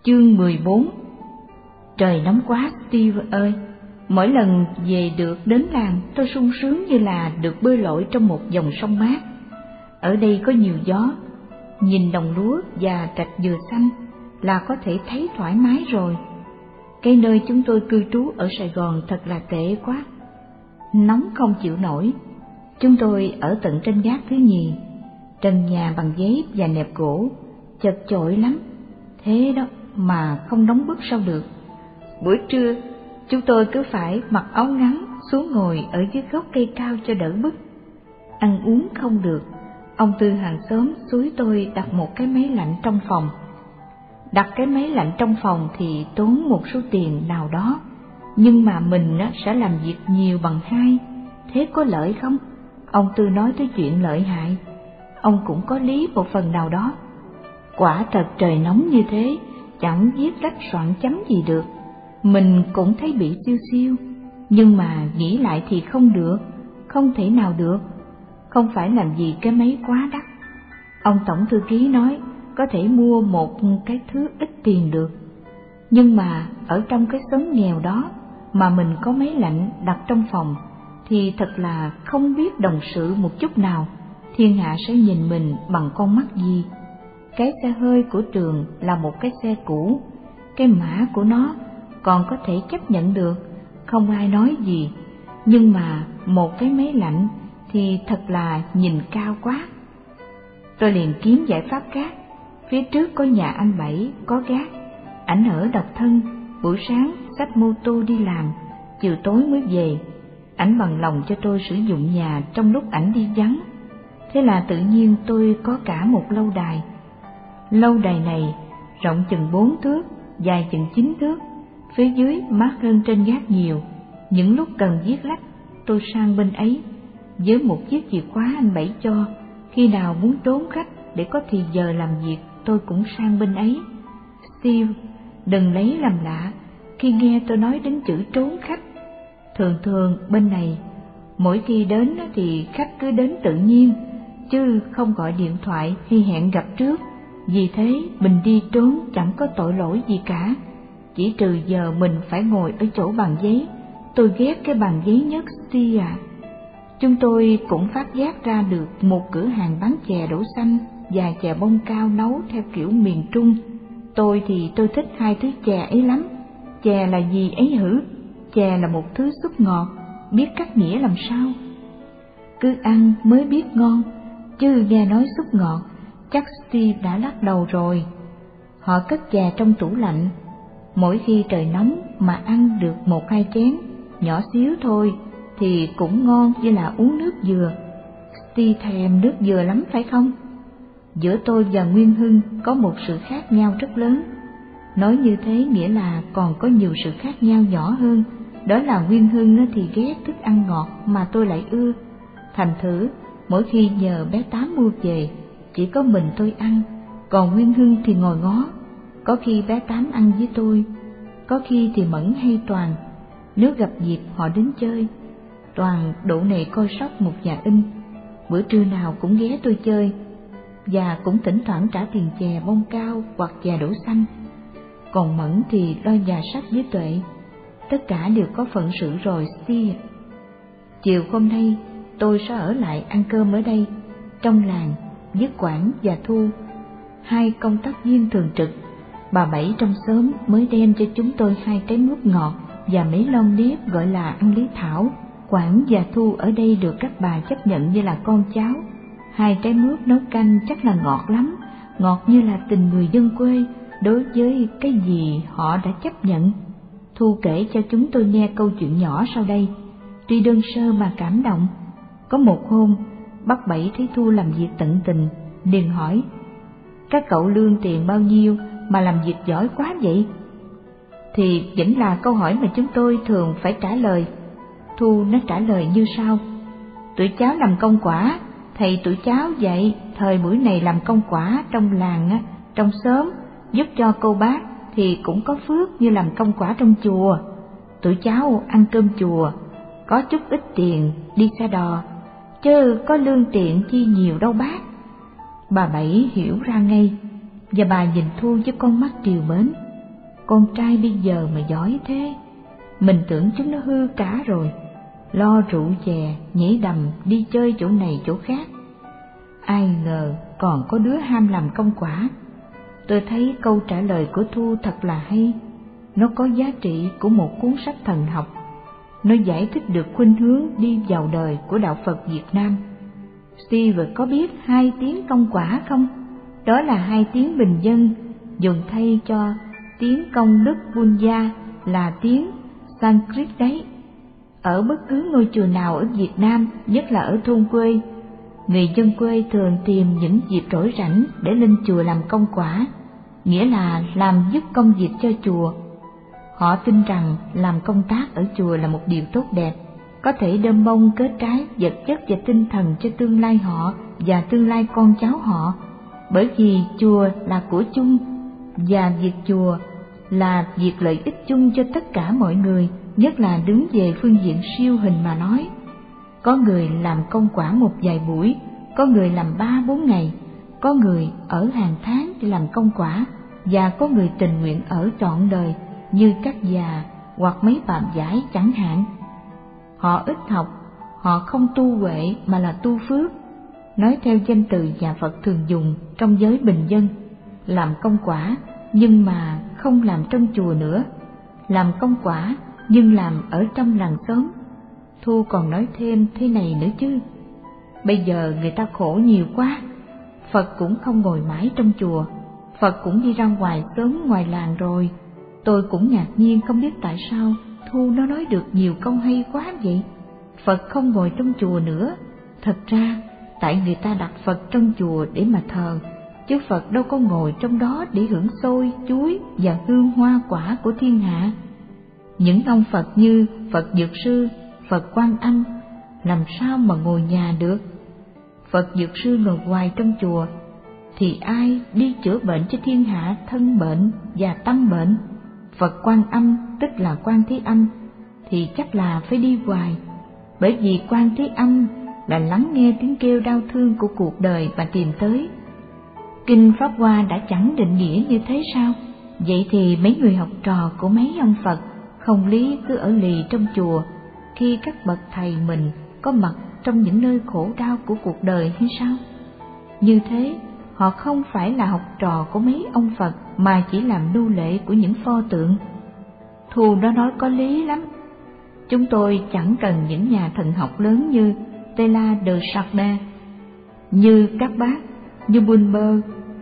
Chương 14. Trời nóng quá Steve ơi, mỗi lần về được đến làng tôi sung sướng như là được bơi lội trong một dòng sông mát. Ở đây có nhiều gió, nhìn đồng lúa và trạch dừa xanh là có thể thấy thoải mái rồi. Cái nơi chúng tôi cư trú ở Sài Gòn thật là tệ quá, nóng không chịu nổi. Chúng tôi ở tận trên gác thứ nhì, trần nhà bằng giấy và nẹp gỗ, chật chội lắm. Thế đó mà không nóng bức sao được. Buổi trưa chúng tôi cứ phải mặc áo ngắn xuống ngồi ở dưới gốc cây cao cho đỡ bức. Ăn uống không được, ông Tư hàng xóm xúi tôi đặt một cái máy lạnh trong phòng. Đặt cái máy lạnh trong phòng thì tốn một số tiền nào đó, nhưng mà mình sẽ làm việc nhiều bằng 2, thế có lợi không? Ông Tư nói tới chuyện lợi hại, ông cũng có lý một phần nào đó. Quả thật trời nóng như thế, chẳng viết lách soạn chấm gì được. Mình cũng thấy bị siêu siêu, nhưng mà nghĩ lại thì không được, không thể nào được. Không phải làm gì cái máy quá đắt. Ông tổng thư ký nói có thể mua một cái thứ ít tiền được. Nhưng mà ở trong cái xóm nghèo đó mà mình có máy lạnh đặt trong phòng thì thật là không biết đồng sự một chút nào. Thiên hạ sẽ nhìn mình bằng con mắt gì? Cái xe hơi của Trường là một cái xe cũ, cái mã của nó còn có thể chấp nhận được, không ai nói gì. Nhưng mà một cái máy lạnh thì thật là nhìn cao quá. Tôi liền kiếm giải pháp khác. Phía trước có nhà anh Bảy có gác, ảnh ở độc thân, buổi sáng xách mô tô đi làm, chiều tối mới về. Ảnh bằng lòng cho tôi sử dụng nhà trong lúc ảnh đi vắng. Thế là tự nhiên tôi có cả một lâu đài. Lâu đài này rộng chừng 4 thước, dài chừng 9 thước, phía dưới mát hơn trên gác nhiều. Những lúc cần viết lách, tôi sang bên ấy với một chiếc chìa khóa anh Bảy cho. Khi nào muốn trốn khách để có thì giờ làm việc, tôi cũng sang bên ấy. Steve, đừng lấy làm lạ khi nghe tôi nói đến chữ trốn khách. Thường thường bên này, mỗi khi đến thì khách cứ đến tự nhiên, chứ không gọi điện thoại hay hẹn gặp trước. Vì thế mình đi trốn chẳng có tội lỗi gì cả, chỉ trừ giờ mình phải ngồi ở chỗ bàn giấy. Tôi ghét cái bàn giấy nhất, Steve à. Chúng tôi cũng phát giác ra được một cửa hàng bán chè đỗ xanh và chè bông cao nấu theo kiểu miền Trung. Tôi thì tôi thích 2 thứ chè ấy lắm. Chè là gì ấy hử? Chè là một thứ súp ngọt, biết cắt nghĩa làm sao? Cứ ăn mới biết ngon, chứ nghe nói súp ngọt chắc Steve đã lắc đầu rồi. Họ cất chè trong tủ lạnh, mỗi khi trời nóng mà ăn được 1-2 chén nhỏ xíu thôi thì cũng ngon như là uống nước dừa. Steve thèm nước dừa lắm phải không? Giữa tôi và Nguyên Hưng có một sự khác nhau rất lớn. Nói như thế nghĩa là còn có nhiều sự khác nhau nhỏ hơn. Đó là Nguyên Hưng thì ghét thức ăn ngọt mà tôi lại ưa. Thành thử mỗi khi nhờ bé Tám mua về, chỉ có mình tôi ăn, còn Nguyên Hưng thì ngồi ngó. Có khi bé Tám ăn với tôi, có khi thì Mẫn hay Toàn. Nếu gặp dịp họ đến chơi, Toàn độ này coi sóc một nhà in, bữa trưa nào cũng ghé tôi chơi, và cũng thỉnh thoảng trả tiền chè bông cao hoặc chè đỗ xanh. Còn Mẫn thì lo nhà sách với Tuệ. Tất cả đều có phận sự rồi Steve. Chiều hôm nay tôi sẽ ở lại ăn cơm ở đây, trong làng, với Quảng và Thu, 2 công tác viên thường trực. Bà Bảy trong xóm mới đem cho chúng tôi 2 trái mướp ngọt và mấy lon nếp gọi là ăn lý thảo. Quảng và Thu ở đây được các bà chấp nhận như là con cháu. 2 trái mướp nấu canh chắc là ngọt lắm, ngọt như là tình người dân quê đối với cái gì họ đã chấp nhận. Thu kể cho chúng tôi nghe câu chuyện nhỏ sau đây, tuy đơn sơ mà cảm động. Có một hôm, bác Bảy thấy Thu làm việc tận tình, liền hỏi: các cậu lương tiền bao nhiêu mà làm việc giỏi quá vậy? Thì vẫn là câu hỏi mà chúng tôi thường phải trả lời. Thu nó trả lời như sau: tụi cháu làm công quả, thầy tụi cháu dạy thời buổi này làm công quả trong làng, trong xóm, giúp cho cô bác thì cũng có phước như làm công quả trong chùa. Tụi cháu ăn cơm chùa, có chút ít tiền đi xe đò, chứ có lương tiện chi nhiều đâu bác. Bà Bảy hiểu ra ngay, và bà nhìn Thu với con mắt trìu mến. con trai bây giờ mà giỏi thế, mình tưởng chúng nó hư cả rồi, lo rượu chè, nhảy đầm, đi chơi chỗ này chỗ khác. Ai ngờ còn có đứa ham làm công quả. Tôi thấy câu trả lời của Thu thật là hay, nó có giá trị của một cuốn sách thần học. Nó giải thích được khuynh hướng đi vào đời của đạo Phật Việt Nam. Steve có biết 2 tiếng công quả không? Đó là 2 tiếng bình dân dùng thay cho tiếng công đức Punya là tiếng Sanskrit đấy. Ở bất cứ ngôi chùa nào ở Việt Nam, nhất là ở thôn quê, người dân quê thường tìm những dịp rỗi rảnh để lên chùa làm công quả, nghĩa là làm giúp công việc cho chùa. Họ tin rằng làm công tác ở chùa là một điều tốt đẹp, có thể đơm bông kết trái vật chất và tinh thần cho tương lai họ và tương lai con cháu họ. Bởi vì chùa là của chung, và việc chùa là việc lợi ích chung cho tất cả mọi người, nhất là đứng về phương diện siêu hình mà nói. Có người làm công quả một vài buổi, có người làm 3-4 ngày, có người ở hàng tháng để làm công quả, và có người tình nguyện ở trọn đời như các già hoặc mấy bà giải chẳng hạn. Họ ít học, họ không tu huệ mà là tu phước. Nói theo danh từ nhà Phật thường dùng trong giới bình dân, làm công quả nhưng mà không làm trong chùa nữa, làm công quả nhưng làm ở trong làng xóm. Thu còn nói thêm thế này nữa chứ, bây giờ người ta khổ nhiều quá, Phật cũng không ngồi mãi trong chùa, Phật cũng đi ra ngoài xóm ngoài làng rồi. Tôi cũng ngạc nhiên không biết tại sao Thu nó nói được nhiều câu hay quá vậy. Phật không ngồi trong chùa nữa, thật ra tại người ta đặt Phật trong chùa để mà thờ, chứ Phật đâu có ngồi trong đó để hưởng xôi, chuối và hương hoa quả của thiên hạ. Những ông Phật như Phật Dược Sư, Phật Quan Âm làm sao mà ngồi nhà được? Phật Dược Sư ngồi hoài trong chùa thì ai đi chữa bệnh cho thiên hạ thân bệnh và tâm bệnh? Phật Quan Âm tức là Quan Thế Âm thì chắc là phải đi hoài, bởi vì Quan Thế Âm là lắng nghe tiếng kêu đau thương của cuộc đời mà tìm tới. Kinh Pháp Hoa đã chẳng định nghĩa như thế sao? Vậy thì mấy người học trò của mấy ông Phật không lý cứ ở lì trong chùa khi các bậc thầy mình có mặt trong những nơi khổ đau của cuộc đời hay sao? Như thế, họ không phải là học trò của mấy ông Phật mà chỉ làm nô lệ của những pho tượng. Thu nó nói có lý lắm. Chúng tôi chẳng cần những nhà thần học lớn như Teilhard de Chardin, như các bác, như Bulmer,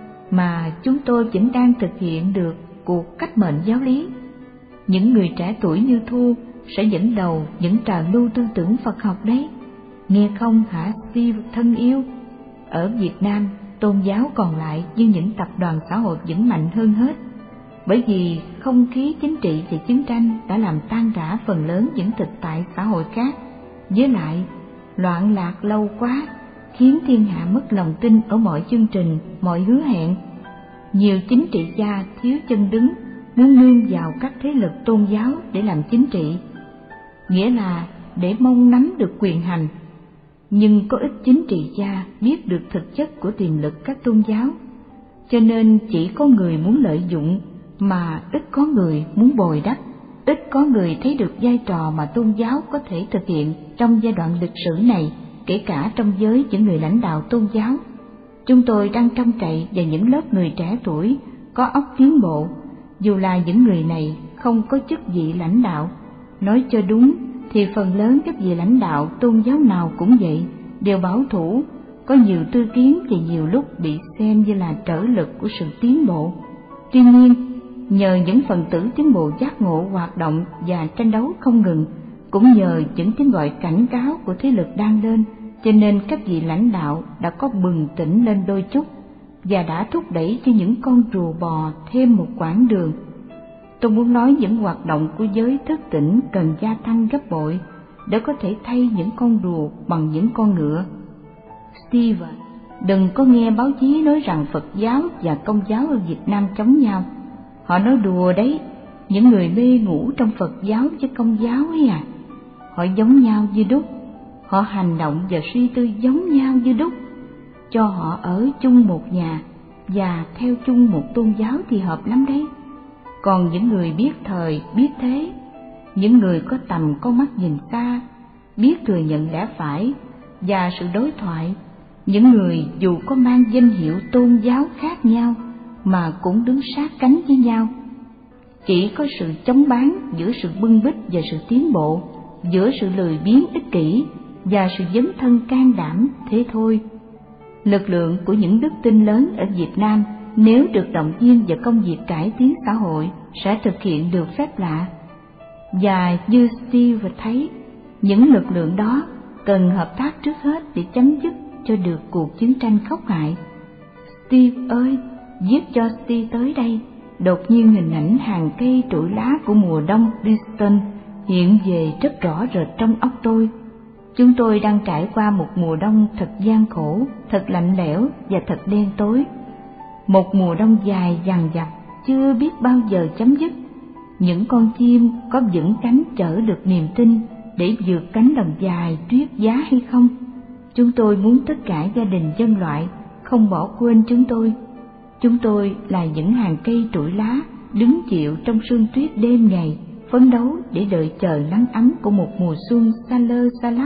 mà chúng tôi vẫn đang thực hiện được cuộc cách mệnh giáo lý. Những người trẻ tuổi như Thu sẽ dẫn đầu những trào lưu tư tưởng Phật học đấy. Nghe không hả Steve thân yêu? Ở Việt Nam, tôn giáo còn lại như những tập đoàn xã hội vững mạnh hơn hết, bởi vì không khí chính trị và chiến tranh đã làm tan rã phần lớn những thực tại xã hội khác. Với lại, loạn lạc lâu quá khiến thiên hạ mất lòng tin ở mọi chương trình, mọi hứa hẹn. Nhiều chính trị gia thiếu chân đứng, muốn nương vào các thế lực tôn giáo để làm chính trị, nghĩa là để mong nắm được quyền hành. Nhưng có ít chính trị gia biết được thực chất của tiềm lực các tôn giáo, cho nên chỉ có người muốn lợi dụng mà ít có người muốn bồi đắp, ít có người thấy được vai trò mà tôn giáo có thể thực hiện trong giai đoạn lịch sử này, kể cả trong giới những người lãnh đạo tôn giáo. Chúng tôi đang trông cậy vào những lớp người trẻ tuổi có óc tiến bộ, dù là những người này không có chức vị lãnh đạo. Nói cho đúng thì phần lớn các vị lãnh đạo tôn giáo nào cũng vậy, đều bảo thủ, có nhiều tư kiến và nhiều lúc bị xem như là trở lực của sự tiến bộ. Tuy nhiên, nhờ những phần tử tiến bộ giác ngộ hoạt động và tranh đấu không ngừng, cũng nhờ những tiếng gọi cảnh cáo của thế lực đang lên, cho nên các vị lãnh đạo đã có bừng tỉnh lên đôi chút và đã thúc đẩy cho những con rùa bò thêm một quãng đường. Tôi muốn nói những hoạt động của giới thức tỉnh cần gia tăng gấp bội để có thể thay những con rùa bằng những con ngựa. Steve, đừng có nghe báo chí nói rằng Phật giáo và Công giáo ở Việt Nam chống nhau. Họ nói đùa đấy, những người mê ngủ trong Phật giáo với Công giáo ấy à. Họ giống nhau như đúc, họ hành động và suy tư giống nhau như đúc. Cho họ ở chung một nhà và theo chung một tôn giáo thì hợp lắm đấy. Còn những người biết thời, biết thế, những người có tầm có mắt nhìn xa, biết thừa nhận lẽ phải và sự đối thoại, những người dù có mang danh hiệu tôn giáo khác nhau mà cũng đứng sát cánh với nhau. Chỉ có sự chống bán giữa sự bưng bít và sự tiến bộ, giữa sự lười biếng ích kỷ và sự dấn thân can đảm, thế thôi. Lực lượng của những đức tin lớn ở Việt Nam nếu được động viên vào công việc cải tiến xã hội sẽ thực hiện được phép lạ. Và như Steve thấy, những lực lượng đó cần hợp tác trước hết để chấm dứt cho được cuộc chiến tranh khốc hại. Steve ơi, viết cho Steve tới đây. Đột nhiên hình ảnh hàng cây trụi lá của mùa đông Bristol hiện về rất rõ rệt trong óc tôi. Chúng tôi đang trải qua một mùa đông thật gian khổ, thật lạnh lẽo và thật đen tối. Một mùa đông dài dằng dặc, chưa biết bao giờ chấm dứt. Những con chim có vững cánh chở được niềm tin để vượt cánh đồng dài tuyết giá hay không? Chúng tôi muốn tất cả gia đình nhân loại không bỏ quên chúng tôi. Chúng tôi là những hàng cây trụi lá đứng chịu trong sương tuyết đêm ngày, phấn đấu để đợi chờ nắng ấm của một mùa xuân xa lơ xa lắc.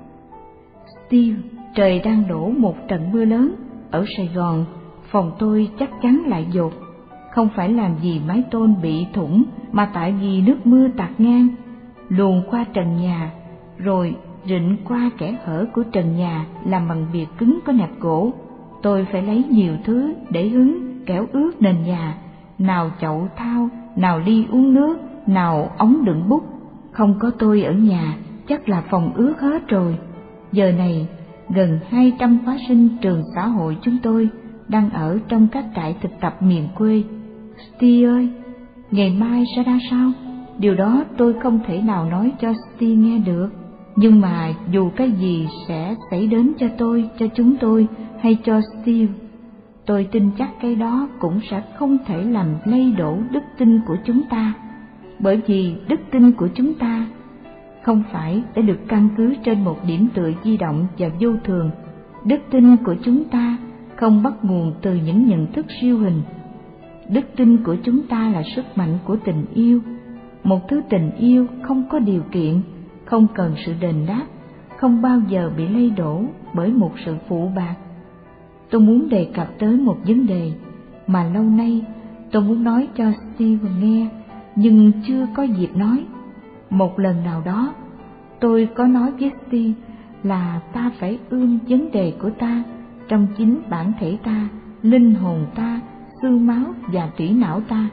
Steve, trời đang đổ một trận mưa lớn. Ở Sài Gòn, phòng tôi chắc chắn lại dột. Không phải làm gì mái tôn bị thủng, mà tại vì nước mưa tạt ngang, luồn qua trần nhà, rồi rịn qua kẽ hở của trần nhà làm bằng bìa cứng có nẹp gỗ. Tôi phải lấy nhiều thứ để hứng, kẻo ướt nền nhà, nào chậu thau, nào ly uống nước, nào ống đựng bút. Không có tôi ở nhà, chắc là phòng ướt hết rồi. Giờ này, gần 200 khóa sinh trường xã hội chúng tôi đang ở trong các trại thực tập miền quê. Steve ơi, ngày mai sẽ ra sao? Điều đó tôi không thể nào nói cho Steve nghe được. Nhưng mà dù cái gì sẽ xảy đến cho tôi, cho chúng tôi hay cho Steve, tôi tin chắc cái đó cũng sẽ không thể làm lay đổ đức tin của chúng ta. Bởi vì đức tin của chúng ta không phải đã được căn cứ trên một điểm tựa di động và vô thường. Đức tin của chúng ta không bắt nguồn từ những nhận thức siêu hình. Đức tin của chúng ta là sức mạnh của tình yêu, một thứ tình yêu không có điều kiện, không cần sự đền đáp, không bao giờ bị lay đổ bởi một sự phụ bạc. Tôi muốn đề cập tới một vấn đề mà lâu nay tôi muốn nói cho Steve nghe, nhưng chưa có dịp nói. Một lần nào đó, tôi có nói với Steve là ta phải ươm vấn đề của ta trong chính bản thể ta, linh hồn ta, xương máu và tủy não ta.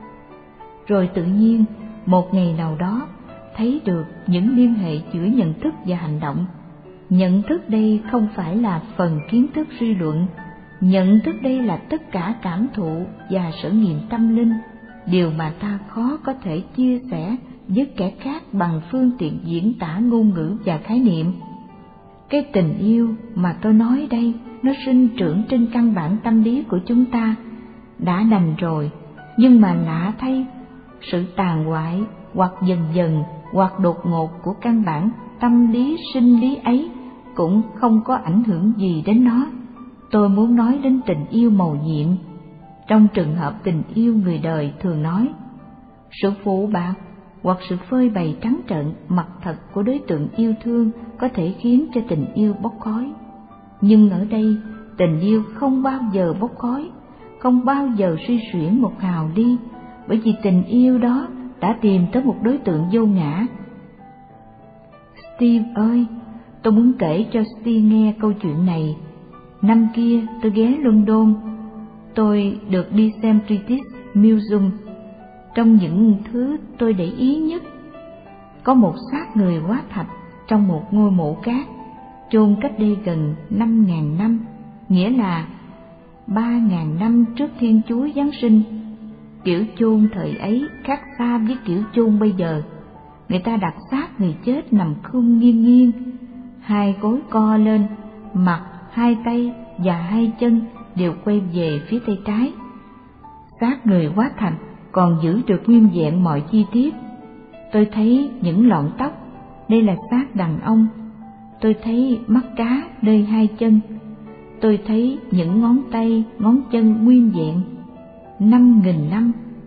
Rồi tự nhiên, một ngày nào đó, thấy được những liên hệ giữa nhận thức và hành động. Nhận thức đây không phải là phần kiến thức suy luận, nhận thức đây là tất cả cảm thụ và sở nghiệm tâm linh, điều mà ta khó có thể chia sẻ với kẻ khác bằng phương tiện diễn tả ngôn ngữ và khái niệm. Cái tình yêu mà tôi nói đây, nó sinh trưởng trên căn bản tâm lý của chúng ta, đã đành rồi, nhưng mà lạ thay, sự tàn hoại hoặc dần dần hoặc đột ngột của căn bản tâm lý sinh lý ấy cũng không có ảnh hưởng gì đến nó. Tôi muốn nói đến tình yêu mầu nhiệm. Trong trường hợp tình yêu người đời thường nói, sự phụ bạc hoặc sự phơi bày trắng trợn mặt thật của đối tượng yêu thương có thể khiến cho tình yêu bốc khói. Nhưng ở đây, tình yêu không bao giờ bốc khói, không bao giờ suy xuyển một hào đi, bởi vì tình yêu đó đã tìm tới một đối tượng vô ngã. Steve ơi, tôi muốn kể cho Steve nghe câu chuyện này. Năm kia tôi ghé London, tôi được đi xem British Museum. Trong những thứ tôi để ý nhất, có một xác người hóa thạch trong một ngôi mộ cát, chôn cách đây gần 5.000 năm, nghĩa là 3.000 năm trước Thiên Chúa Giáng sinh. Kiểu chôn thời ấy khác xa với kiểu chôn bây giờ. Người ta đặt xác người chết nằm khum nghiêng nghiêng, hai gối co lên, mặt, hai tay và hai chân đều quay về phía tay trái. Xác người hóa thạch còn giữ được nguyên vẹn mọi chi tiết. Tôi thấy những lọn tóc, đây là xác đàn ông. Tôi thấy mắt cá nơi hai chân. Tôi thấy những ngón tay, ngón chân nguyên vẹn. 5.000 năm,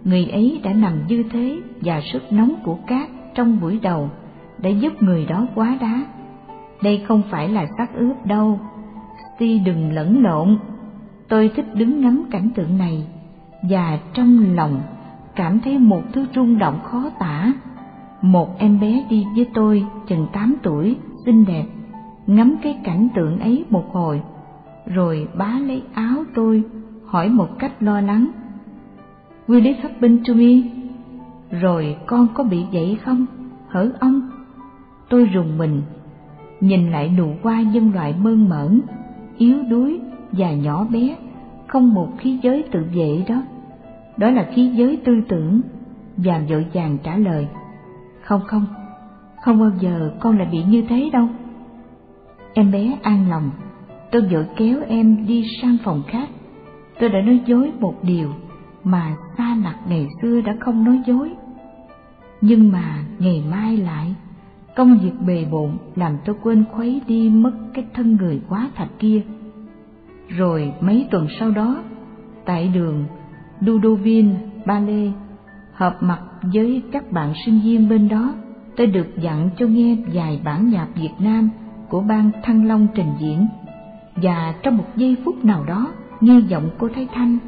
người ấy đã nằm dư thế và sức nóng của cát trong buổi đầu đã giúp người đó hóa đá. Đây không phải là xác ướp đâu, Steve đừng lẫn lộn. Tôi thích đứng ngắm cảnh tượng này và trong lòng cảm thấy một thứ rung động khó tả. Một em bé đi với tôi chừng 8 tuổi, xinh đẹp, ngắm cái cảnh tượng ấy một hồi, rồi bá lấy áo tôi, hỏi một cách lo lắng: "Will it happen to me?" "Rồi con có bị vậy không, hở ông?" Tôi rùng mình, nhìn lại nụ hoa nhân loại mơn mởn, yếu đuối và nhỏ bé, không một khí giới tự vệ đó. Đó là khí giới tư tưởng, và vội vàng trả lời: Không bao giờ con lại bị như thế đâu." Em bé an lòng, tôi vội kéo em đi sang phòng khác. Tôi đã nói dối một điều mà Sa Nặc ngày xưa đã không nói dối. Nhưng mà ngày mai lại, công việc bề bộn làm tôi quên khuấy đi mất cái thân người hóa thạch kia. Rồi mấy tuần sau đó, tại đường Ludovine Palais, họp mặt với các bạn sinh viên bên đó, tôi được dặn cho nghe vài bản nhạc Việt Nam của ban Thăng Long trình diễn. Và trong một giây phút nào đó, nghe giọng cô Thái Thanh,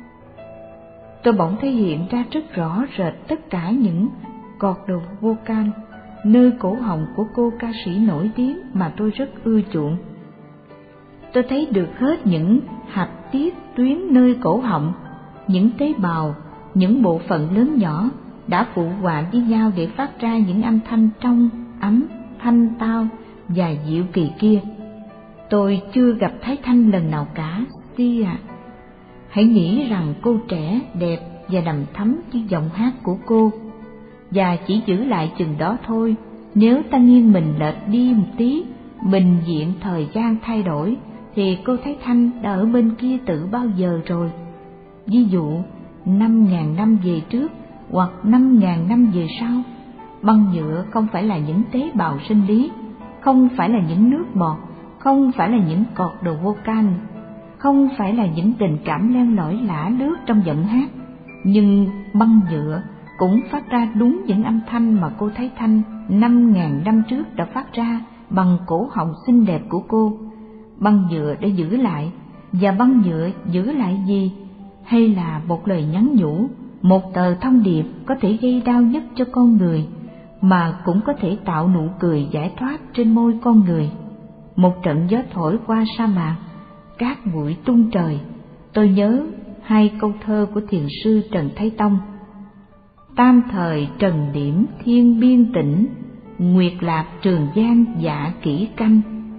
tôi bỗng thấy hiện ra rất rõ rệt tất cả những cột đầu vocal nơi cổ họng của cô ca sĩ nổi tiếng mà tôi rất ưa chuộng. Tôi thấy được hết những hạch tiết tuyến nơi cổ họng, những tế bào, những bộ phận lớn nhỏ đã phụ họa với nhau để phát ra những âm thanh trong, ấm, thanh tao và dịu kỳ kia. Tôi chưa gặp Thái Thanh lần nào cả, Steve ạ. Hãy nghĩ rằng cô trẻ, đẹp và đằm thắm với giọng hát của cô, và chỉ giữ lại chừng đó thôi. Nếu ta nghiêng mình lệch đi một tí, bình diện thời gian thay đổi, thì cô Thái Thanh đã ở bên kia từ bao giờ rồi. Ví dụ 5.000 năm về trước hoặc 5.000 năm về sau. Băng nhựa không phải là những tế bào sinh lý, không phải là những nước bọt, không phải là những cột đầu vocal, không phải là những tình cảm len lỏi lả lướt trong giọng hát. Nhưng băng nhựa cũng phát ra đúng những âm thanh mà cô Thái Thanh 5.000 năm trước đã phát ra bằng cổ họng xinh đẹp của cô. Băng nhựa đã giữ lại, và băng nhựa giữ lại gì? Hay là một lời nhắn nhủ, một tờ thông điệp có thể gây đau nhất cho con người, mà cũng có thể tạo nụ cười giải thoát trên môi con người. Một trận gió thổi qua sa mạc, cát bụi tung trời. Tôi nhớ hai câu thơ của thiền sư Trần Thái Tông: Tam thời trần điểm thiên biên tĩnh, nguyệt lạc trường giang dạ kỹ canh.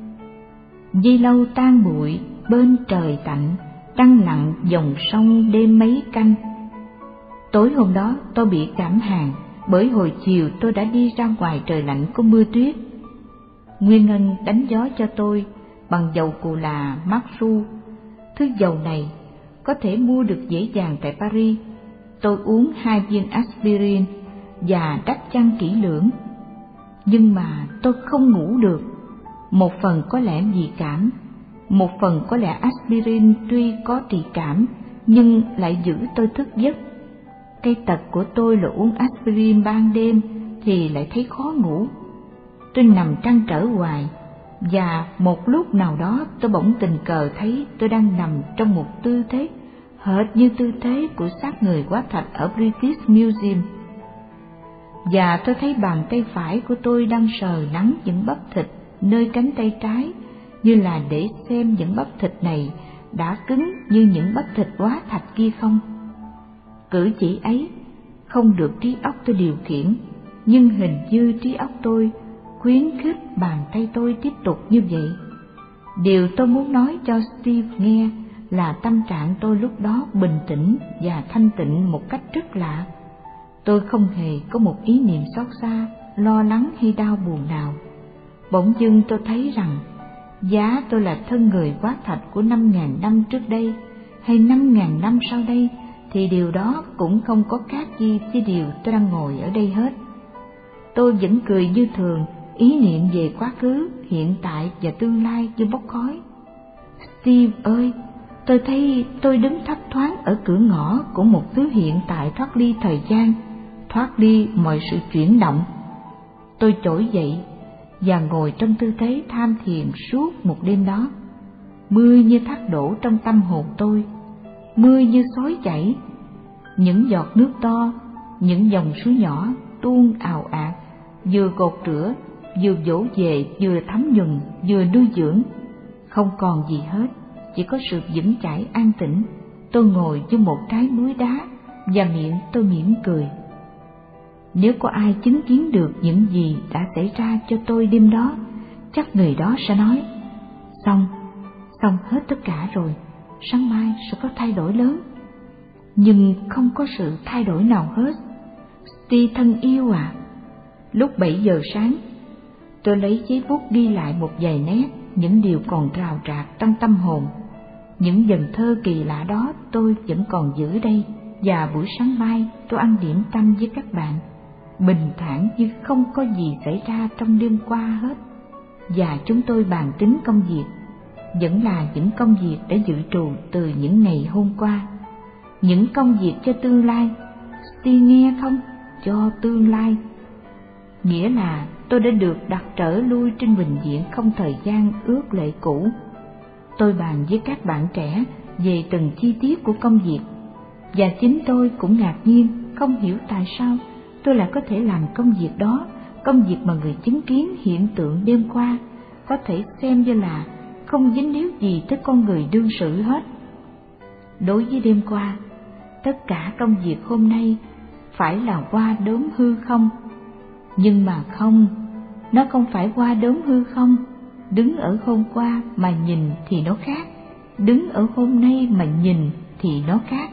Dây lâu tan bụi bên trời tạnh, trăng lặng dòng sông đêm mấy canh. Tối hôm đó tôi bị cảm hàn, bởi hồi chiều tôi đã đi ra ngoài trời lạnh có mưa tuyết. Nguyên Ngân đánh gió cho tôi bằng dầu cù là Marsu. Thứ dầu này có thể mua được dễ dàng tại Paris. Tôi uống 2 viên aspirin và đắp chăn kỹ lưỡng. Nhưng mà tôi không ngủ được. Một phần có lẽ vì cảm, một phần có lẽ aspirin tuy có trị cảm nhưng lại giữ tôi thức giấc. Cái tật của tôi là uống aspirin ban đêm thì lại thấy khó ngủ. Tôi nằm trăn trở hoài, và một lúc nào đó tôi bỗng tình cờ thấy tôi đang nằm trong một tư thế hệt như tư thế của xác người hóa thạch ở British Museum. Và tôi thấy bàn tay phải của tôi đang sờ nắn những bắp thịt nơi cánh tay trái, như là để xem những bắp thịt này đã cứng như những bắp thịt hóa thạch kia không. Cử chỉ ấy không được trí óc tôi điều khiển, nhưng hình như trí óc tôi khuyến khích bàn tay tôi tiếp tục như vậy. Điều tôi muốn nói cho Steve nghe là tâm trạng tôi lúc đó bình tĩnh và thanh tịnh một cách rất lạ. Tôi không hề có một ý niệm xót xa, lo lắng hay đau buồn nào. Bỗng dưng tôi thấy rằng giá tôi là thân người hóa thạch của 5.000 năm trước đây hay 5.000 năm sau đây, thì điều đó cũng không có khác gì với điều tôi đang ngồi ở đây hết. Tôi vẫn cười như thường, ý niệm về quá khứ, hiện tại và tương lai như bốc khói. Steve ơi, Tôi thấy tôi đứng thấp thoáng ở cửa ngõ của một thứ hiện tại thoát ly thời gian, thoát ly mọi sự chuyển động. Tôi trỗi dậy và ngồi trong tư thế tham thiền suốt một đêm đó. Mưa như thác đổ trong tâm hồn tôi, mưa như xối chảy, những giọt nước to, những dòng suối nhỏ tuôn ào ạt, vừa gột rửa, vừa dỗ về, vừa thấm nhuần, vừa nuôi dưỡng. Không còn gì hết, chỉ có sự vững chãi an tĩnh. Tôi ngồi như một trái núi đá và miệng tôi mỉm cười. Nếu có ai chứng kiến được những gì đã xảy ra cho tôi đêm đó, chắc người đó sẽ nói: xong hết tất cả rồi, sáng mai sẽ có thay đổi lớn. Nhưng không có sự thay đổi nào hết. Steve thân yêu à, lúc 7 giờ sáng, tôi lấy giấy bút ghi lại một vài nét những điều còn rào rạc trong tâm hồn. Những dần thơ kỳ lạ đó tôi vẫn còn giữ đây, và buổi sáng mai tôi ăn điểm tâm với các bạn, bình thản như không có gì xảy ra trong đêm qua hết. Và chúng tôi bàn tính công việc, vẫn là những công việc đã dự trù từ những ngày hôm qua, những công việc cho tương lai. Steve nghe không? Cho tương lai. Nghĩa là tôi đã được đặt trở lui trên bình diện không thời gian ước lệ cũ. Tôi bàn với các bạn trẻ về từng chi tiết của công việc, và chính tôi cũng ngạc nhiên không hiểu tại sao tôi lại có thể làm công việc đó, công việc mà người chứng kiến hiện tượng đêm qua có thể xem như là không dính líu gì tới con người đương sự hết. Đối với đêm qua, tất cả công việc hôm nay phải là qua đốm hư không. Nhưng mà không, nó không phải qua đốm hư không. Đứng ở hôm qua mà nhìn thì nó khác, đứng ở hôm nay mà nhìn thì nó khác.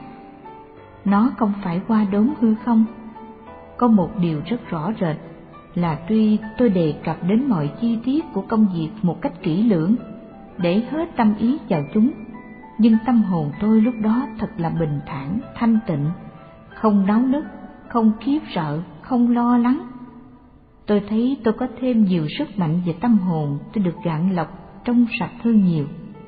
Nó không phải qua đốm hư không. Có một điều rất rõ rệt là tuy tôi đề cập đến mọi chi tiết của công việc một cách kỹ lưỡng, để hết tâm ý vào chúng, nhưng tâm hồn tôi lúc đó thật là bình thản, thanh tịnh, không náo nức, không khiếp sợ, không lo lắng. Tôi thấy tôi có thêm nhiều sức mạnh về tâm hồn, tôi được gạn lọc trong sạch hơn nhiều.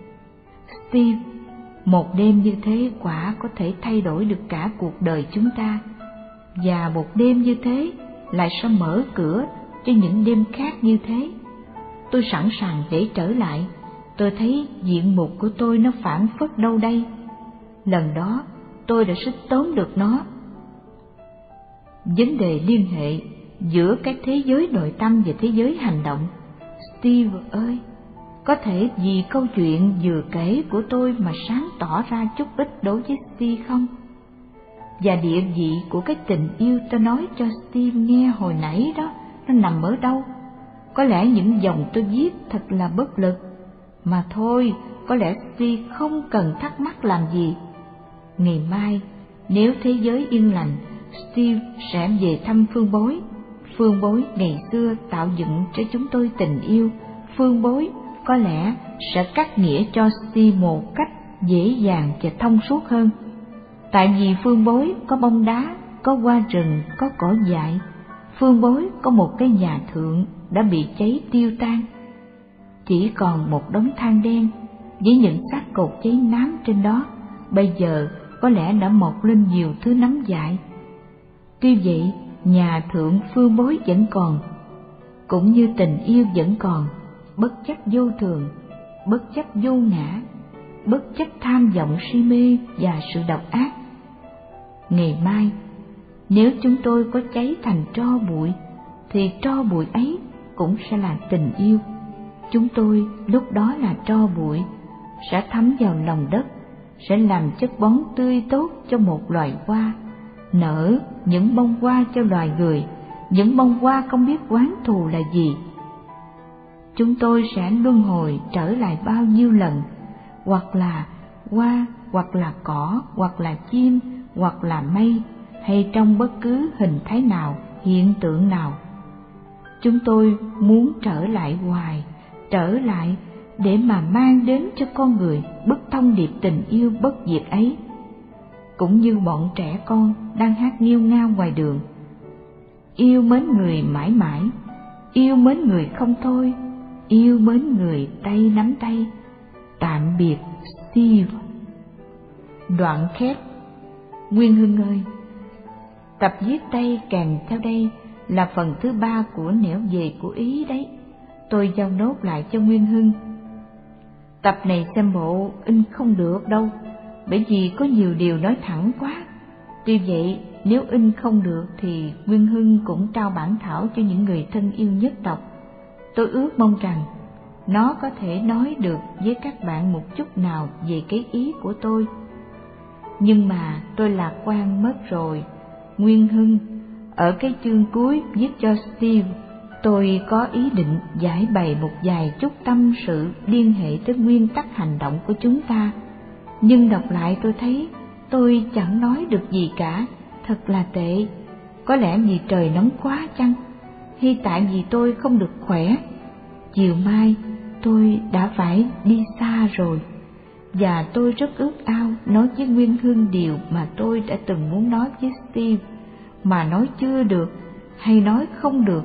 Steve, một đêm như thế quả có thể thay đổi được cả cuộc đời chúng ta, và một đêm như thế lại sẽ mở cửa cho những đêm khác như thế. Tôi sẵn sàng để trở lại. Tôi thấy diện mục của tôi nó phảng phất đâu đây. Lần đó tôi đã xích tóm được nó. Vấn đề liên hệ giữa các thế giới nội tâm và thế giới hành động. Steve ơi, có thể vì câu chuyện vừa kể của tôi mà sáng tỏ ra chút ít đối với Steve không? Và địa vị của cái tình yêu tôi nói cho Steve nghe hồi nãy đó, nó nằm ở đâu? Có lẽ những dòng tôi viết thật là bất lực. Mà thôi, có lẽ Steve không cần thắc mắc làm gì. Ngày mai, nếu thế giới yên lành, Steve sẽ về thăm Phương Bối. Phương Bối ngày xưa tạo dựng cho chúng tôi tình yêu. Phương Bối có lẽ sẽ cắt nghĩa cho Steve một cách dễ dàng và thông suốt hơn. Tại vì Phương Bối có bông đá, có hoa rừng, có cỏ dại. Phương Bối có một cái nhà thượng đã bị cháy tiêu tan, chỉ còn một đống than đen với những xác cột cháy nám trên đó. Bây giờ có lẽ đã mọc lên nhiều thứ nấm dại. Tuy vậy, nhà thượng Phương Bối vẫn còn, cũng như tình yêu vẫn còn, bất chấp vô thường, bất chấp vô ngã, bất chấp tham vọng si mê và sự độc ác. Ngày mai, nếu chúng tôi có cháy thành tro bụi, thì tro bụi ấy cũng sẽ là tình yêu. Chúng tôi lúc đó là tro bụi, sẽ thấm vào lòng đất, sẽ làm chất bón tươi tốt cho một loài hoa, nở những bông hoa cho loài người, những bông hoa không biết oán thù là gì. Chúng tôi sẽ luân hồi trở lại bao nhiêu lần, hoặc là hoa, hoặc là cỏ, hoặc là chim, hoặc là mây, hay trong bất cứ hình thái nào, hiện tượng nào. Chúng tôi muốn trở lại hoài, trở lại để mà mang đến cho con người bức thông điệp tình yêu bất diệt ấy. Cũng như bọn trẻ con đang hát nghêu ngao ngoài đường: yêu mến người mãi mãi, yêu mến người không thôi, yêu mến người tay nắm tay. Tạm biệt Steve. Đoạn khép. Nguyên Hưng ơi, tập viết tay kèm theo đây là phần thứ 3 của Nẻo về của Ý đấy. Tôi giao nốt lại cho Nguyên Hưng. Tập này xem bộ in không được đâu, bởi vì có nhiều điều nói thẳng quá. Tuy vậy, nếu in không được thì Nguyên Hưng cũng trao bản thảo cho những người thân yêu nhất đọc. Tôi ước mong rằng nó có thể nói được với các bạn một chút nào về cái ý của tôi. Nhưng mà tôi lạc quan mất rồi, Nguyên Hưng. Ở cái chương cuối viết cho Steve, tôi có ý định giải bày một vài chút tâm sự liên hệ tới nguyên tắc hành động của chúng ta. Nhưng đọc lại tôi thấy tôi chẳng nói được gì cả, thật là tệ. Có lẽ vì trời nóng quá chăng? Hay tại vì tôi không được khỏe? Chiều mai tôi đã phải đi xa rồi, và tôi rất ước ao nói với Nguyên Hưng điều mà tôi đã từng muốn nói với Steve, mà nói chưa được hay nói không được.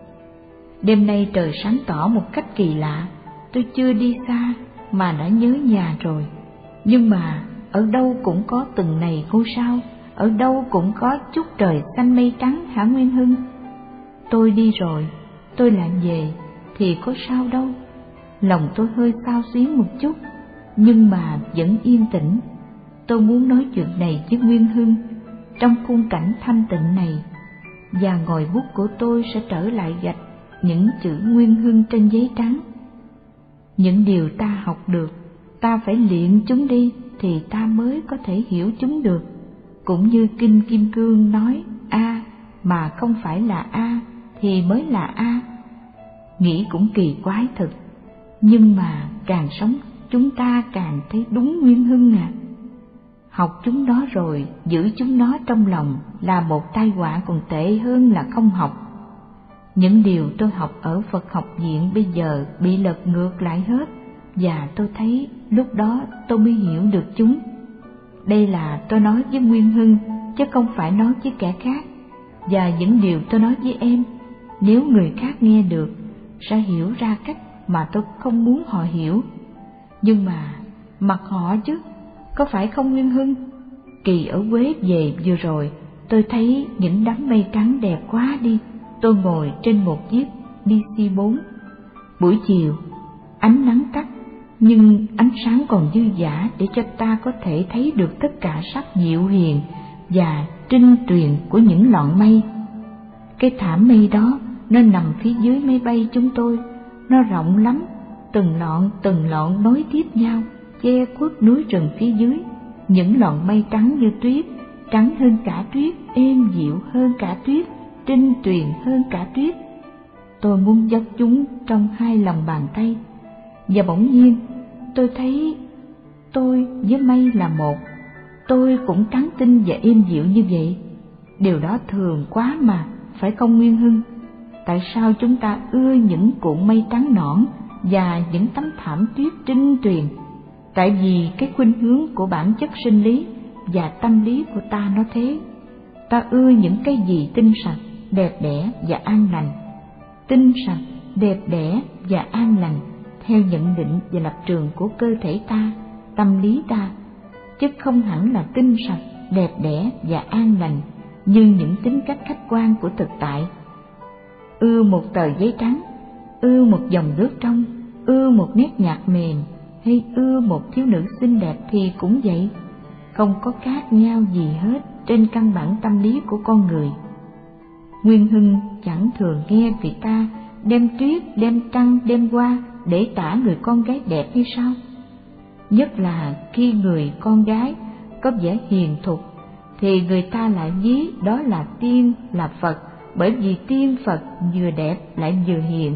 Đêm nay trời sáng tỏ một cách kỳ lạ, tôi chưa đi xa mà đã nhớ nhà rồi. Nhưng mà ở đâu cũng có từng này ngôi sao, ở đâu cũng có chút trời xanh mây trắng hả Nguyên Hưng? Tôi đi rồi, tôi lại về thì có sao đâu. Lòng tôi hơi xao xuyến một chút, nhưng mà vẫn yên tĩnh. Tôi muốn nói chuyện này với Nguyên Hưng trong khung cảnh thanh tịnh này, và ngòi bút của tôi sẽ trở lại gạch những chữ Nguyên Hưng trên giấy trắng. Những điều ta học được, ta phải luyện chúng đi thì ta mới có thể hiểu chúng được. Cũng như Kinh Kim Cương nói, A mà không phải là A thì mới là A. Nghĩ cũng kỳ quái thật, nhưng mà càng sống chúng ta càng thấy đúng Nguyên Hưng à. Học chúng nó rồi giữ chúng nó trong lòng là một tai họa còn tệ hơn là không học. Những điều tôi học ở Phật học viện bây giờ bị lật ngược lại hết, và tôi thấy lúc đó tôi mới hiểu được chúng. Đây là tôi nói với Nguyên Hưng, chứ không phải nói với kẻ khác. Và những điều tôi nói với em, nếu người khác nghe được, sẽ hiểu ra cách mà tôi không muốn họ hiểu. Nhưng mà mặc họ chứ, có phải không Nguyên Hưng? Kỳ ở Huế về vừa rồi, tôi thấy những đám mây trắng đẹp quá đi. Tôi ngồi trên một chiếc DC-4. Buổi chiều, ánh nắng tắt, nhưng ánh sáng còn dư dả để cho ta có thể thấy được tất cả sắc dịu hiền và trinh tuyền của những lọn mây. Cái thảm mây đó, nó nằm phía dưới máy bay chúng tôi. Nó rộng lắm, từng lọn nối tiếp nhau, che khuất núi rừng phía dưới. Những lọn mây trắng như tuyết, trắng hơn cả tuyết, êm dịu hơn cả tuyết, trinh tuyền hơn cả tuyết. Tôi muốn dốc chúng trong hai lòng bàn tay, và bỗng nhiên tôi thấy tôi với mây là một. Tôi cũng trắng tinh và êm dịu như vậy. Điều đó thường quá mà, phải không Nguyên Hưng? Tại sao chúng ta ưa những cuộn mây trắng nõn và những tấm thảm tuyết trinh tuyền? Tại vì cái khuynh hướng của bản chất sinh lý và tâm lý của ta nó thế. Ta ưa những cái gì tinh sạch, đẹp đẽ và an lành. Tinh sạch, đẹp đẽ và an lành theo nhận định và lập trường của cơ thể ta, tâm lý ta, chứ không hẳn là tinh sạch, đẹp đẽ và an lành như những tính cách khách quan của thực tại. Ưa một tờ giấy trắng, ưa một dòng nước trong, ưa một nét nhạc mềm, hay ưa một thiếu nữ xinh đẹp thì cũng vậy. Không có khác nhau gì hết trên căn bản tâm lý của con người. Nguyên Hưng chẳng thường nghe người ta đem tuyết, đem trăng, đem hoa để tả người con gái đẹp như sao? Nhất là khi người con gái có vẻ hiền thục, thì người ta lại ví đó là tiên, là Phật, bởi vì tiên Phật vừa đẹp lại vừa hiền.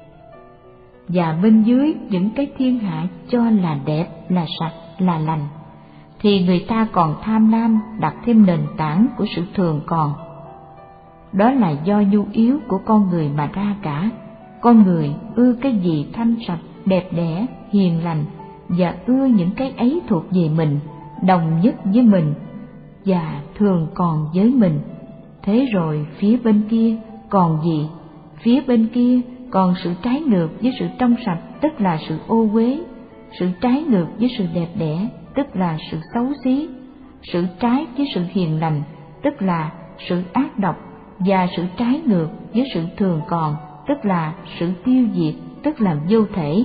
Và bên dưới những cái thiên hạ cho là đẹp, là sạch, là lành, thì người ta còn tham lam đặt thêm nền tảng của sự thường còn. Đó là do nhu yếu của con người mà ra cả. Con người ưa cái gì thanh sạch, đẹp đẽ, hiền lành, và ưa những cái ấy thuộc về mình, đồng nhất với mình, và thường còn với mình. Thế rồi phía bên kia còn gì? Phía bên kia còn sự trái ngược với sự trong sạch, tức là sự ô uế, sự trái ngược với sự đẹp đẽ, tức là sự xấu xí, sự trái với sự hiền lành, tức là sự ác độc, và sự trái ngược với sự thường còn, tức là sự tiêu diệt, tức là vô thể.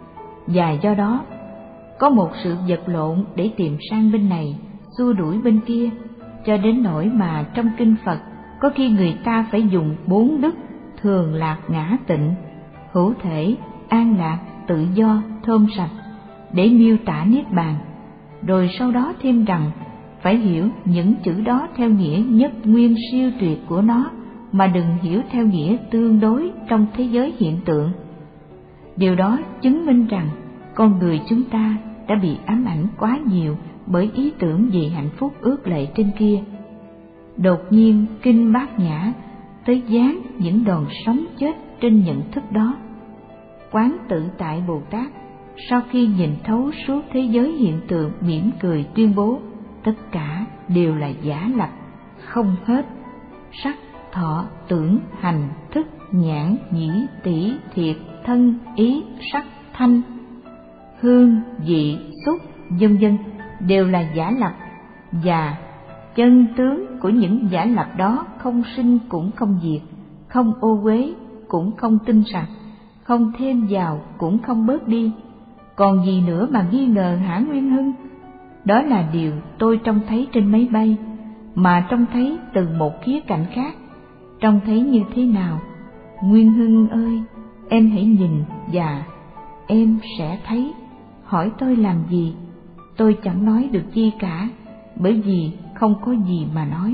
Và do đó, có một sự vật lộn để tìm sang bên này, xua đuổi bên kia, cho đến nỗi mà trong kinh Phật có khi người ta phải dùng 4 đức thường lạc ngã tịnh, hữu thể, an lạc, tự do, thơm sạch để miêu tả niết bàn, rồi sau đó thêm rằng phải hiểu những chữ đó theo nghĩa nhất nguyên siêu tuyệt của nó, mà đừng hiểu theo nghĩa tương đối trong thế giới hiện tượng. Điều đó chứng minh rằng con người chúng ta đã bị ám ảnh quá nhiều bởi ý tưởng về hạnh phúc ước lệ trên kia. Đột nhiên kinh Bát Nhã tới dán những đòn sống chết trên nhận thức đó. Quán Tự Tại Bồ Tát sau khi nhìn thấu suốt thế giới hiện tượng mỉm cười tuyên bố tất cả đều là giả lập, không hết. Sắc, thọ, tưởng, hành, thức, nhãn, nhĩ, tỷ, thiệt, thân, ý, sắc, thanh, hương, vị, xúc, vân vân đều là giả lập, và chân tướng của những giả lập đó không sinh cũng không diệt, không ô uế cũng không tinh sạch, không thêm vào cũng không bớt đi. Còn gì nữa mà nghi ngờ hả Nguyên Hưng? Đó là điều tôi trông thấy trên máy bay, mà trông thấy từ một khía cạnh khác. Trông thấy như thế nào? Nguyên Hưng ơi, em hãy nhìn và em sẽ thấy. Hỏi tôi làm gì? Tôi chẳng nói được chi cả, bởi vì không có gì mà nói.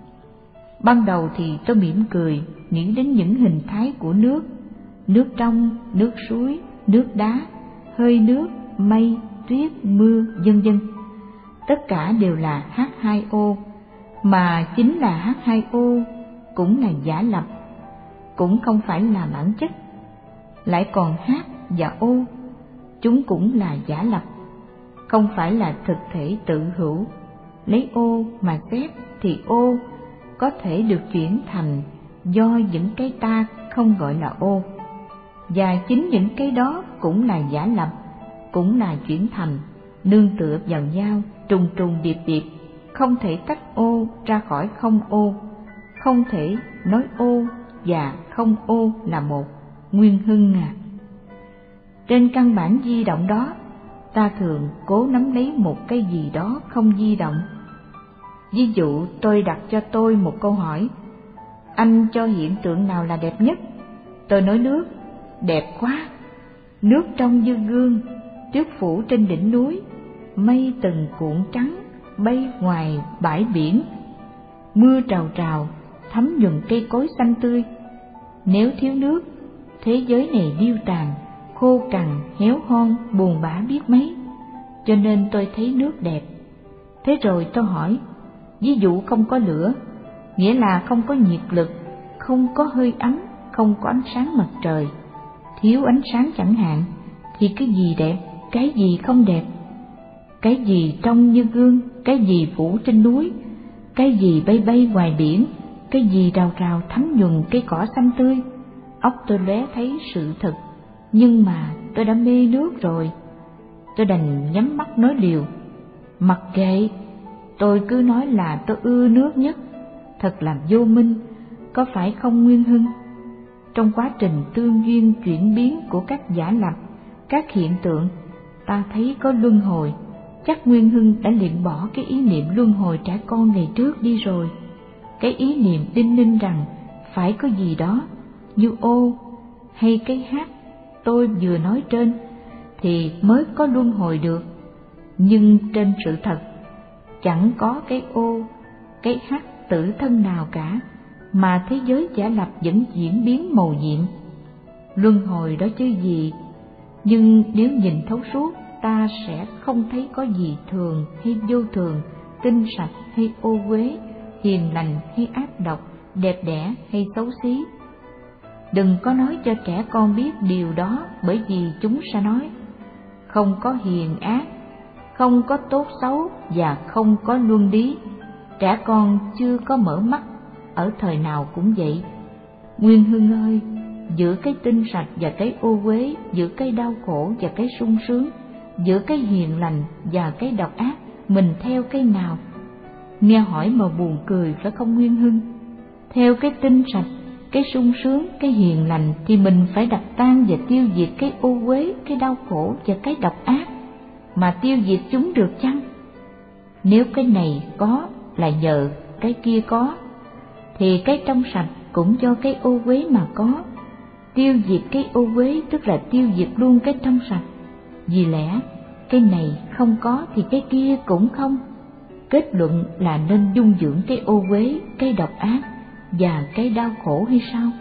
Ban đầu thì tôi mỉm cười, nghĩ đến những hình thái của nước, nước trong, nước suối, nước đá, hơi nước, mây, tuyết, mưa, vân vân. Tất cả đều là H2O, mà chính là H2O cũng là giả lập, cũng không phải là bản chất. Lại còn H và O, chúng cũng là giả lập, không phải là thực thể tự hữu. Lấy O mà xét thì O có thể được chuyển thành do những cái ta không gọi là O, và chính những cái đó cũng là giả lập, cũng là chuyển thành, nương tựa vào nhau, trùng trùng điệp điệp, không thể tách O ra khỏi không O, không thể nói O và không O là một. Nguyên Hưng à, trên căn bản di động đó, ta thường cố nắm lấy một cái gì đó không di động. Ví dụ tôi đặt cho tôi một câu hỏi: anh cho hiện tượng nào là đẹp nhất? Tôi nói nước. Đẹp quá. Nước trong như gương, tuyết phủ trên đỉnh núi, mây từng cuộn trắng bay ngoài bãi biển, mưa trào trào thấm nhuần cây cối xanh tươi. Nếu thiếu nước, thế giới này điêu tàn, khô cằn, héo hon, buồn bã biết mấy. Cho nên tôi thấy nước đẹp. Thế rồi tôi hỏi, ví dụ không có lửa, nghĩa là không có nhiệt lực, không có hơi ấm, không có ánh sáng mặt trời, thiếu ánh sáng chẳng hạn, thì cái gì đẹp, cái gì không đẹp? Cái gì trong như gương, cái gì phủ trên núi, cái gì bay bay ngoài biển, cái gì rào rào thấm nhuần cây cỏ xanh tươi? Óc tôi lóe thấy sự thật, nhưng mà tôi đã mê nước rồi. Tôi đành nhắm mắt nói liều, mặc kệ, tôi cứ nói là tôi ưa nước nhất. Thật là vô minh, có phải không Nguyên Hưng? Trong quá trình tương duyên chuyển biến của các giả lập, các hiện tượng, ta thấy có luân hồi. Chắc Nguyên Hưng đã luyện bỏ cái ý niệm luân hồi trẻ con ngày trước đi rồi. Cái ý niệm đinh ninh rằng phải có gì đó như ô hay cái hát tôi vừa nói trên thì mới có luân hồi được. Nhưng trên sự thật chẳng có cái ô, cái hát tự thân nào cả, mà thế giới giả lập vẫn diễn biến màu nhiệm. Luân hồi đó chứ gì, nhưng nếu nhìn thấu suốt, ta sẽ không thấy có gì thường hay vô thường, tinh sạch hay ô uế, hiền lành hay ác độc, đẹp đẽ hay xấu xí. Đừng có nói cho trẻ con biết điều đó, bởi vì chúng sẽ nói không có hiền ác, không có tốt xấu và không có luân lý. Trẻ con chưa có mở mắt, ở thời nào cũng vậy. Nguyên Hưng ơi, giữa cái tinh sạch và cái ô uế, giữa cái đau khổ và cái sung sướng, giữa cái hiền lành và cái độc ác, mình theo cái nào? Nghe hỏi mà buồn cười phải không Nguyên Hưng? Theo cái tinh sạch, cái sung sướng, cái hiền lành thì mình phải đập tan và tiêu diệt cái ô uế, cái đau khổ và cái độc ác. Mà tiêu diệt chúng được chăng? Nếu cái này có là nhờ cái kia có, thì cái trong sạch cũng do cái ô uế mà có. Tiêu diệt cái ô uế tức là tiêu diệt luôn cái trong sạch. Vì lẽ cái này không có thì cái kia cũng không. Kết luận là nên dung dưỡng cái ô uế, cái độc ác và cái đau khổ hay sao?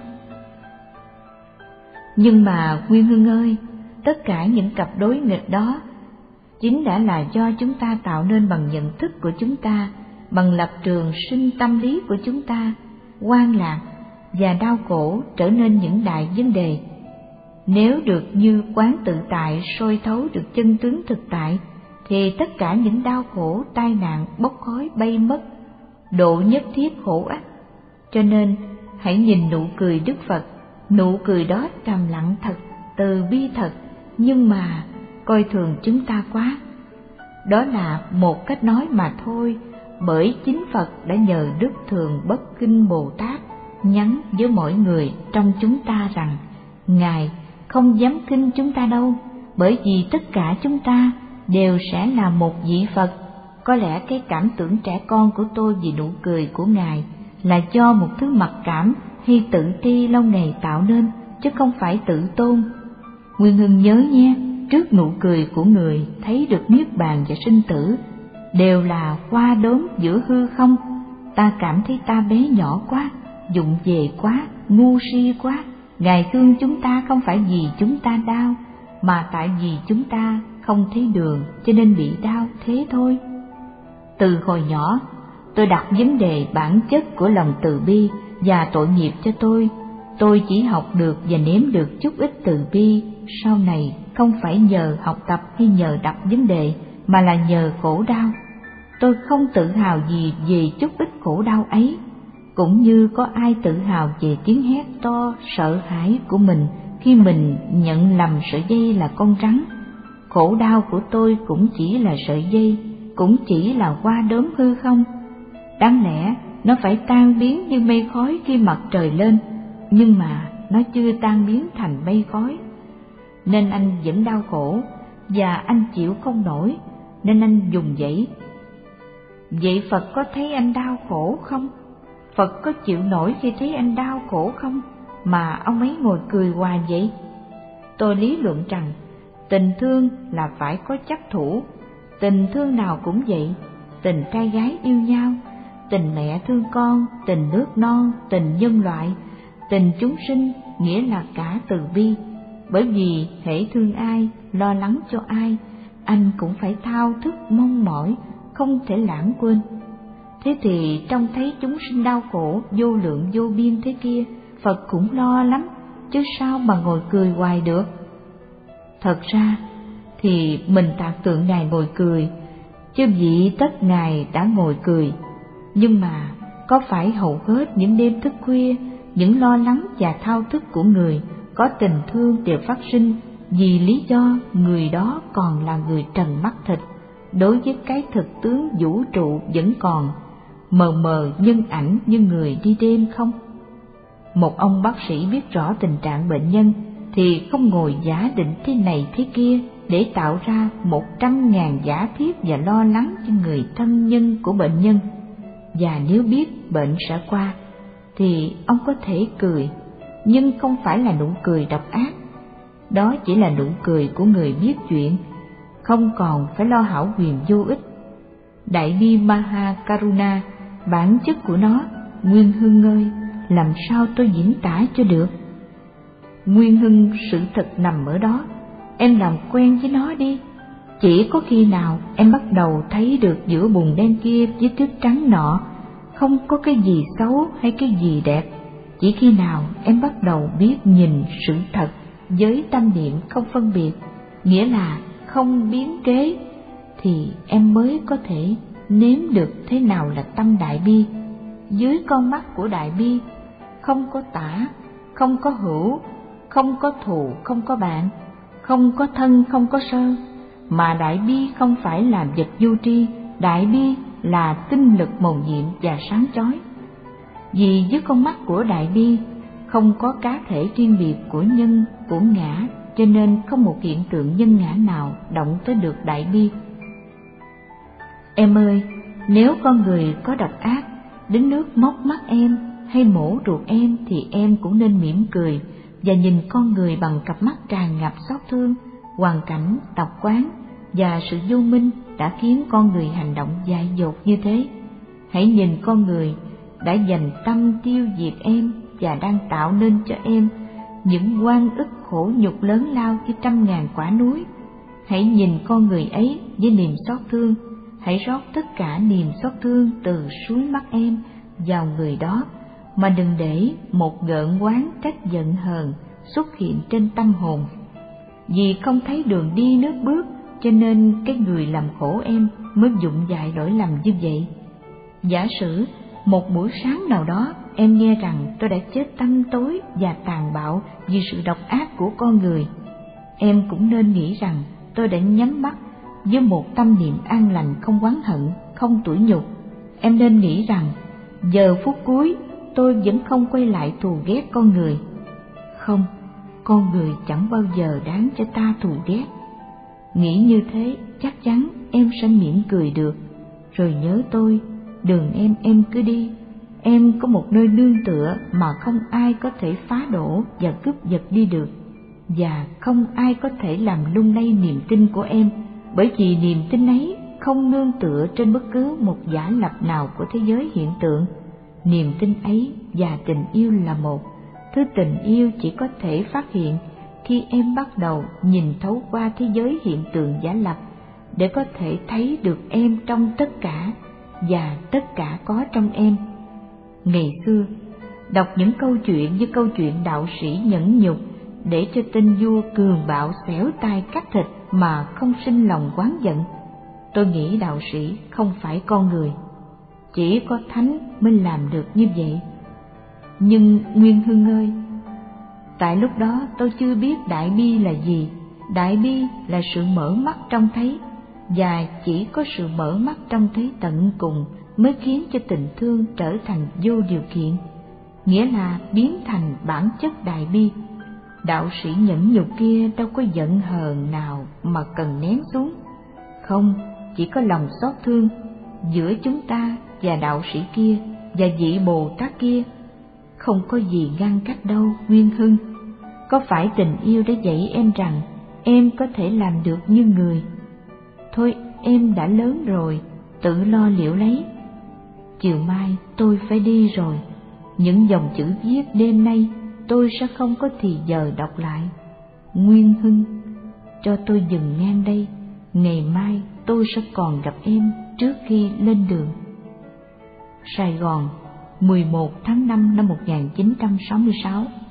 Nhưng mà Nguyên Hưng ơi, tất cả những cặp đối nghịch đó chính đã là do chúng ta tạo nên bằng nhận thức của chúng ta, bằng lập trường sinh tâm lý của chúng ta. Hoang lạc và đau khổ trở nên những đại vấn đề. Nếu được như quán tự tại soi thấu được chân tướng thực tại, thì tất cả những đau khổ, tai nạn, bốc khói bay mất, độ nhất thiết khổ ách. Cho nên hãy nhìn nụ cười Đức Phật, nụ cười đó trầm lặng thật, từ bi thật, nhưng mà coi thường chúng ta quá. Đó là một cách nói mà thôi, bởi chính Phật đã nhờ Đức Thường Bất Kinh Bồ Tát nhắn với mỗi người trong chúng ta rằng Ngài không dám khinh chúng ta đâu, bởi vì tất cả chúng ta đều sẽ là một vị Phật. Có lẽ cái cảm tưởng trẻ con của tôi vì nụ cười của Ngài là do một thứ mặc cảm hay tự ti lâu ngày tạo nên, chứ không phải tự tôn. Nguyên Hưng nhớ nhé, trước nụ cười của người thấy được niết bàn và sinh tử đều là hoa đốm giữa hư không. Ta cảm thấy ta bé nhỏ quá, vụng về quá, ngu si quá. Ngài thương chúng ta không phải vì chúng ta đau, mà tại vì chúng ta không thấy đường cho nên bị đau thế thôi. Từ hồi nhỏ, tôi đặt vấn đề bản chất của lòng từ bi và tội nghiệp cho tôi. Tôi chỉ học được và nếm được chút ít từ bi, sau này không phải nhờ học tập hay nhờ đặt vấn đề, mà là nhờ khổ đau. Tôi không tự hào gì về chút ít khổ đau ấy, cũng như có ai tự hào về tiếng hét to sợ hãi của mình khi mình nhận lầm sợi dây là con rắn. Khổ đau của tôi cũng chỉ là sợi dây, cũng chỉ là hoa đốm hư không. Đáng lẽ nó phải tan biến như mây khói khi mặt trời lên, nhưng mà nó chưa tan biến thành mây khói. Nên anh vẫn đau khổ, và anh chịu không nổi, nên anh dùng dãy. Vậy Phật có thấy anh đau khổ không? Phật có chịu nổi khi thấy anh đau khổ không, mà ông ấy ngồi cười hoài vậy? Tôi lý luận rằng tình thương là phải có chấp thủ. Tình thương nào cũng vậy, tình trai gái yêu nhau, tình mẹ thương con, tình nước non, tình nhân loại, tình chúng sinh, nghĩa là cả từ bi. Bởi vì hễ thương ai, lo lắng cho ai, anh cũng phải thao thức mong mỏi, không thể lãng quên. Thế thì trông thấy chúng sinh đau khổ vô lượng vô biên thế kia, Phật cũng lo lắm, chứ sao mà ngồi cười hoài được. Thật ra thì mình tạc tượng Ngài ngồi cười, chứ vị tất Ngài đã ngồi cười. Nhưng mà có phải hầu hết những đêm thức khuya, những lo lắng và thao thức của người có tình thương đều phát sinh vì lý do người đó còn là người trần mắt thịt, đối với cái thực tướng vũ trụ vẫn còn mờ mờ nhân ảnh như người đi đêm không? Một ông bác sĩ biết rõ tình trạng bệnh nhân thì không ngồi giả định thế này thế kia để tạo ra 100.000 giả thiết và lo lắng cho người thân nhân của bệnh nhân. Và nếu biết bệnh sẽ qua thì ông có thể cười, nhưng không phải là nụ cười độc ác. Đó chỉ là nụ cười của người biết chuyện, không còn phải lo hão huyền vô ích. Đại bi Maha Karuna, bản chất của nó, Nguyên Hưng ơi, làm sao tôi diễn tả cho được? Nguyên Hưng, sự thật nằm ở đó, em làm quen với nó đi. Chỉ có khi nào em bắt đầu thấy được giữa bùn đen kia với tuyết trắng nọ không có cái gì xấu hay cái gì đẹp, chỉ khi nào em bắt đầu biết nhìn sự thật với tâm niệm không phân biệt, nghĩa là không biến kế, thì em mới có thể nếm được thế nào là tâm đại bi. Dưới con mắt của đại bi, không có tả, không có hữu, không có thù, không có bạn, không có thân, không có sơ, mà đại bi không phải là vật vô tri, đại bi là tinh lực mầu nhiệm và sáng chói. Vì dưới con mắt của đại bi không có cá thể riêng biệt của nhân, của ngã, cho nên không một hiện tượng nhân ngã nào động tới được đại bi. Em ơi, nếu con người có độc ác, đến nước móc mắt em hay mổ ruột em thì em cũng nên mỉm cười và nhìn con người bằng cặp mắt tràn ngập xót thương. Hoàn cảnh, tập quán và sự vô minh đã khiến con người hành động dại dột như thế. Hãy nhìn con người đã dành tâm tiêu diệt em và đang tạo nên cho em những oan ức khổ nhục lớn lao như 100.000 quả núi. Hãy nhìn con người ấy với niềm xót thương, hãy rót tất cả niềm xót thương từ suối mắt em vào người đó, mà đừng để một gợn oán trách giận hờn xuất hiện trên tâm hồn. Vì không thấy đường đi nước bước, cho nên cái người làm khổ em mới dụng dại lỗi lầm như vậy. Giả sử một buổi sáng nào đó em nghe rằng tôi đã chết tăm tối và tàn bạo vì sự độc ác của con người, em cũng nên nghĩ rằng tôi đã nhắm mắt với một tâm niệm an lành, không oán hận, không tủi nhục. Em nên nghĩ rằng giờ phút cuối tôi vẫn không quay lại thù ghét con người. Không, con người chẳng bao giờ đáng cho ta thù ghét. Nghĩ như thế chắc chắn em sẽ mỉm cười được. Rồi nhớ tôi, đường em cứ đi. Em có một nơi nương tựa mà không ai có thể phá đổ và cướp giật đi được, và không ai có thể làm lung lay niềm tin của em, bởi vì niềm tin ấy không nương tựa trên bất cứ một giả lập nào của thế giới hiện tượng. Niềm tin ấy và tình yêu là một. Thứ tình yêu chỉ có thể phát hiện khi em bắt đầu nhìn thấu qua thế giới hiện tượng giả lập, để có thể thấy được em trong tất cả và tất cả có trong em. Ngày xưa, đọc những câu chuyện như câu chuyện đạo sĩ nhẫn nhục để cho tên vua cường bạo xẻo tay cắt thịt mà không sinh lòng oán giận. Tôi nghĩ đạo sĩ không phải con người, chỉ có thánh mới làm được như vậy. Nhưng Nguyên Hưng ơi, tại lúc đó tôi chưa biết đại bi là gì. Đại bi là sự mở mắt trông thấy, và chỉ có sự mở mắt trông thấy tận cùng mới khiến cho tình thương trở thành vô điều kiện, nghĩa là biến thành bản chất đại bi. Đạo sĩ nhẫn nhục kia đâu có giận hờn nào mà cần nén xuống. Không, chỉ có lòng xót thương. Giữa chúng ta và đạo sĩ kia và vị Bồ Tát kia không có gì ngăn cách đâu, Nguyên Hưng. Có phải tình yêu đã dạy em rằng em có thể làm được như người? Thôi, em đã lớn rồi, tự lo liệu lấy. Chiều mai tôi phải đi rồi. Những dòng chữ viết đêm nay tôi sẽ không có thì giờ đọc lại. Nguyên Hưng, cho tôi dừng ngang đây. Ngày mai tôi sẽ còn gặp em trước khi lên đường. Sài Gòn, 11 tháng 5 năm 1966.